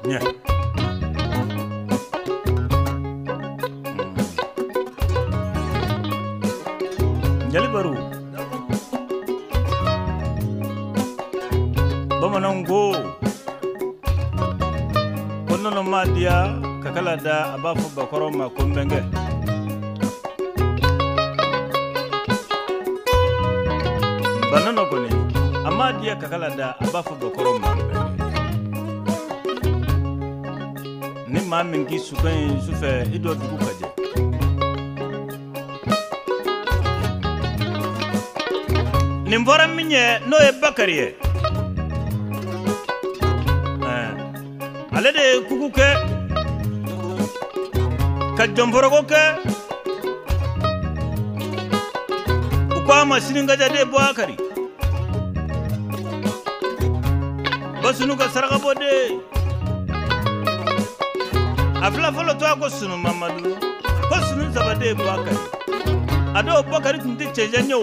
nya jali baru bamanango kono ma dia kakala da abafu bakoro ma kumbenge banano koni ama dia kakala da abafu bakoro ma ni ma mingi sukan sufe ido dugu kaje nimvora minye no e bakariye ale de kuku ke ka jomforogo ke ukwa masinin gaja de bo akari basunu ka saraka bode afla folo to ko sunu mamadu ko sunu sabade bo akari ado bakari tunti chejanyo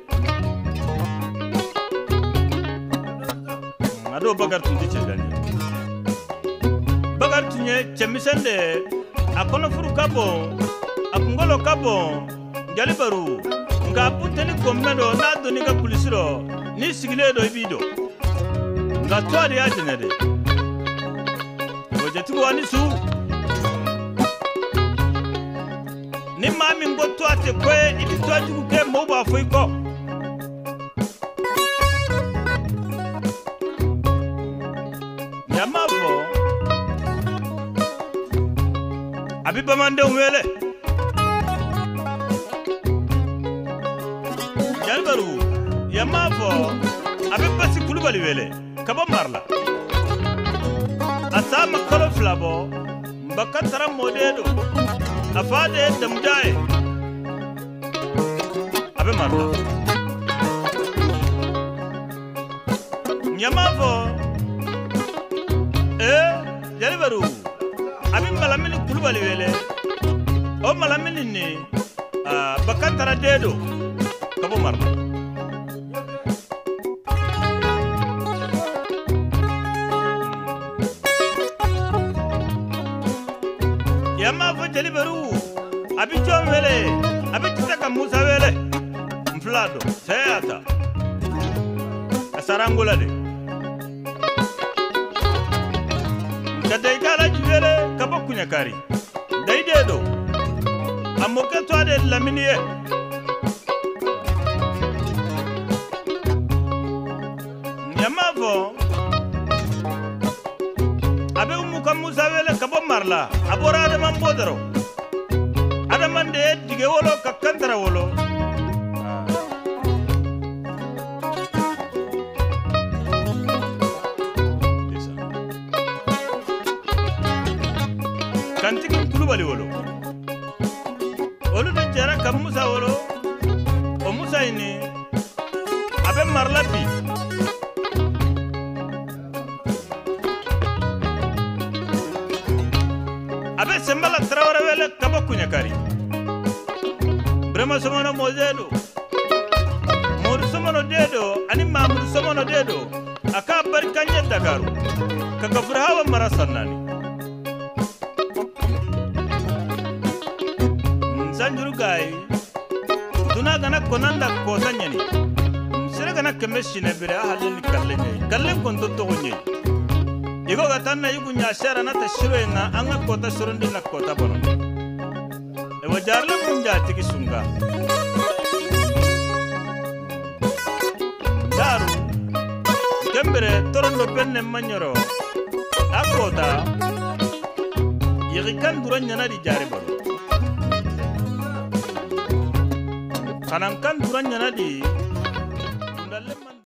ado bakari tunti chejanyo bakar tunye chemisende akono furu kabo akungolo kabo jali baru nga punteni kommedo na doni ka pulisiro ni sigile do ibido nga twari ya jenede wajeti wani su ni mami ngo twate kwe ibi twaji ku ke mo ba foiko yamavo abi bamande umwele jalbaru yamavo abi basi kulubali wele kaba marla asama kolo flabo mbakatara modedo afade damjaye abi marla yamavo jalbaru abi malamini kulubali wele o malamini ni bakantara dedo kabo marla yama fo jalibaru abi jom wele abi titaka musa wele mflado sayata asarangula de kadai kala jwele kabo kunya kari dai dedo amoke to ade laminiye nyamavo abe umuka musa wele kabo marla abora ade mambodero ada mande dige wolo kakantara wolo kantiki kulubali wolo olu de jara kam musa wolo o musa ini abe marla bi abe sembala trawara wele kabo kunya kari brema somono mozedo modu somono dedo ani mamuru somono dedo aka barkanye dagaru kaka furhawa marasanani sanjuru gai duna gana konanda kosa nyani sere gana kemeshine bire ahalili kallen konto togo nye igo gatanna yugu nyashara na tashiro nga anga kota surundi na kota bono ewa jarle munja tiki sunga daru kembere torondo penne manyoro akota yigikan duran nyana di jari bono kanan kan duran nyana di